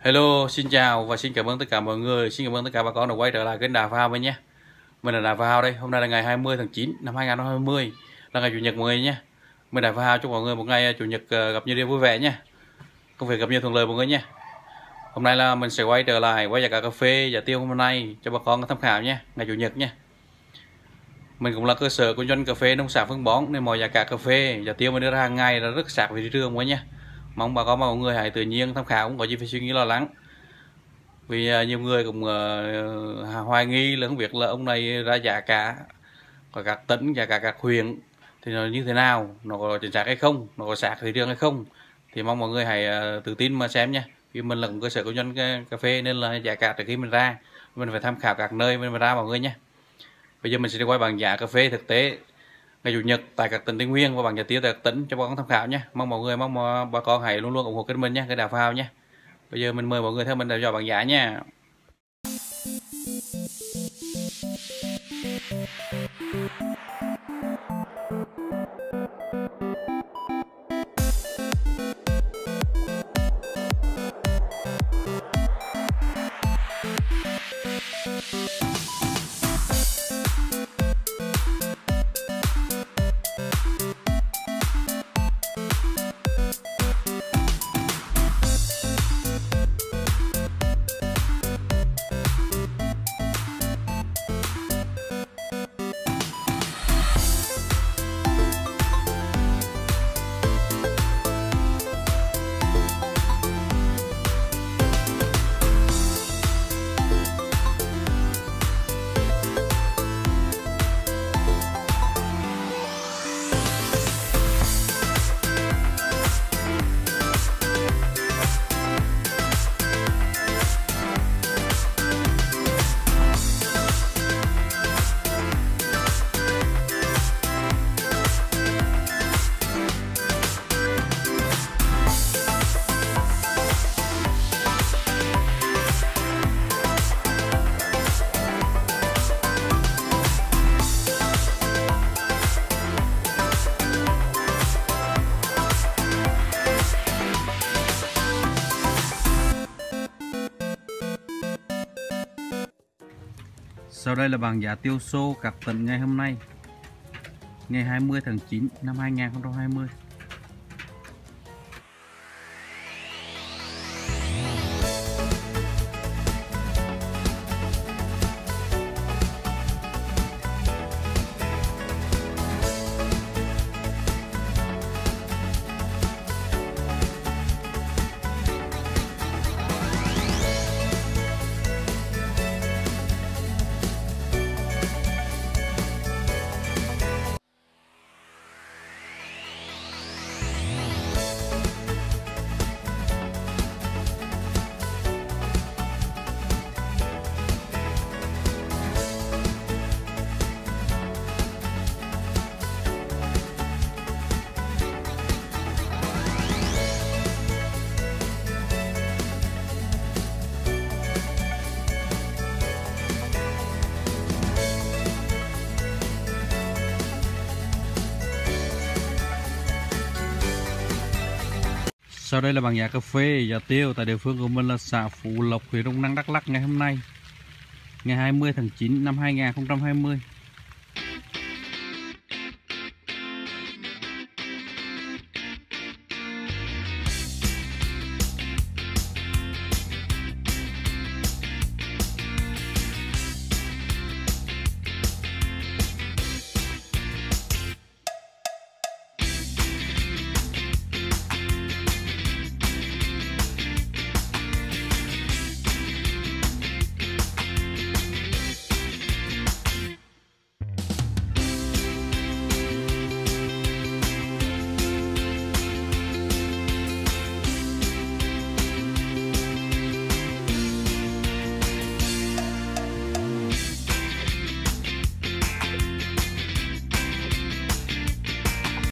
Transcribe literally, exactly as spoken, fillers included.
Hello, xin chào và xin cảm ơn tất cả mọi người, xin cảm ơn tất cả bà con đã quay trở lại kênh Đà Phao với nhé. Mình là Đà Phao đây, hôm nay là ngày hai mươi tháng chín năm hai nghìn không trăm hai mươi, là ngày chủ nhật mọi người nhé. Mình Đà Phao chúc mọi người một ngày chủ nhật gặp nhiều điều vui vẻ nhé. Công việc gặp nhiều thuận lợi mọi người nhé. Hôm nay là mình sẽ quay trở lại quay giá cà phê giá tiêu hôm nay cho bà con tham khảo nhé, ngày chủ nhật nhé. Mình cũng là cơ sở kinh doanh cà phê nông sản phân bón nên mọi giá cả cà phê giá tiêu mình đưa ra hàng ngày là rất sát với thị trường mọi người nhé. Mong bà con mọi người hãy tự nhiên tham khảo, không có gì phải suy nghĩ lo lắng. Vì uh, nhiều người cũng uh, hoài nghi là không biết là ông này ra giá cả của các tỉnh, giá cả các huyện thì nó như thế nào, nó có chính xác hay không, nó có sát thị trường hay không, thì mong mọi người hãy uh, tự tin mà xem nha. Vì mình là một cơ sở kinh doanh cà phê nên là giá cả từ khi mình ra mình phải tham khảo các nơi mình ra mọi người nhé. Bây giờ mình sẽ đi quay bảng giá cà phê thực tế ngày chủ nhật tại các tỉnh Tây Nguyên và bảng giá tiêu tại các tỉnh cho bà con tham khảo nhé. Mong mọi người, mong bà con hãy luôn luôn ủng hộ kênh mình nhé, cái Đà Phao nhé. Bây giờ mình mời mọi người theo mình để dò bảng giá nha. Sau đây là bảng giá tiêu xô các tỉnh ngày hôm nay, ngày hai mươi tháng chín năm hai nghìn không trăm hai mươi. Sau đây là bảng giá cà phê giá tiêu tại địa phương của mình là xã Phú Lộc, huyện Đông Năng, Đắk Lắk ngày hôm nay, ngày hai mươi tháng chín năm hai nghìn không trăm hai mươi.